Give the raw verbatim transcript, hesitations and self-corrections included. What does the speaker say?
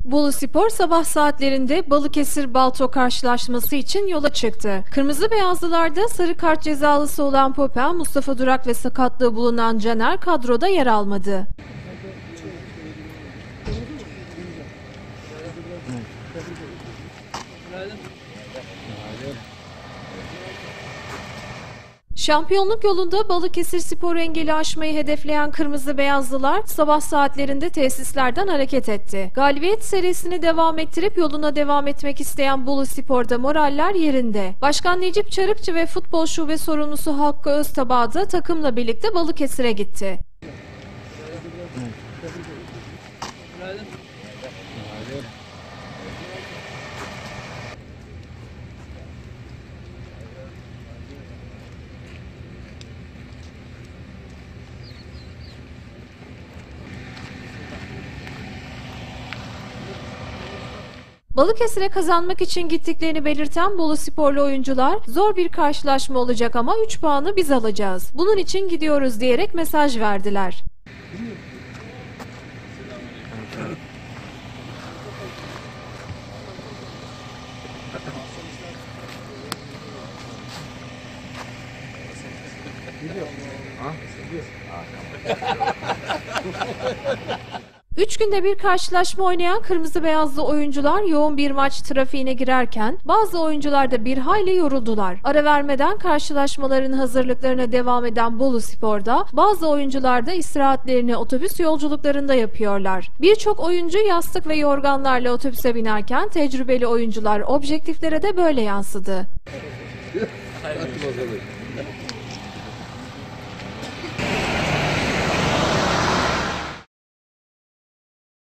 Boluspor sabah saatlerinde Balıkesir-Balto karşılaşması için yola çıktı. Kırmızı beyazlılarda sarı kart cezalısı olan Popen, Mustafa Durak ve sakatlığı bulunan Caner kadroda yer almadı. Şampiyonluk yolunda Balıkesirspor'u engeli aşmayı hedefleyen Kırmızı Beyazlılar sabah saatlerinde tesislerden hareket etti. Galibiyet serisini devam ettirip yoluna devam etmek isteyen Boluspor'da moraller yerinde. Başkan Necip Çarıkçı ve futbol şube sorumlusu Hakkı Öztabağ da takımla birlikte Balıkesir'e gitti. Balıkesir'e kazanmak için gittiklerini belirten Bolusporlu oyuncular, zor bir karşılaşma olacak ama üç puanı biz alacağız. Bunun için gidiyoruz diyerek mesaj verdiler. Üç günde bir karşılaşma oynayan kırmızı beyazlı oyuncular yoğun bir maç trafiğine girerken bazı oyuncular da bir hayli yoruldular. Ara vermeden karşılaşmaların hazırlıklarına devam eden Boluspor'da bazı oyuncular da istirahatlerini otobüs yolculuklarında yapıyorlar. Birçok oyuncu yastık ve yorganlarla otobüse binerken tecrübeli oyuncular objektiflere de böyle yansıdı.